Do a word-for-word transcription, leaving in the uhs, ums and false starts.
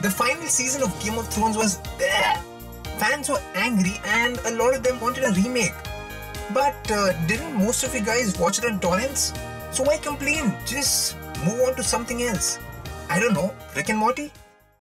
The final season of Game of Thrones was bleh. Fans were angry and a lot of them wanted a remake. But uh, didn't most of you guys watch it on torrents? So why complain? Just move on to something else. I don't know, Rick and Morty?